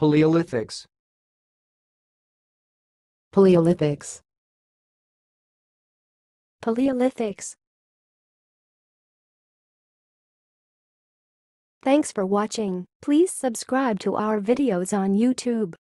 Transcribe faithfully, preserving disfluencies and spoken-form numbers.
Paleolithics. Paleolithics. Paleolithics. Thanks for watching. Please subscribe to our videos on YouTube.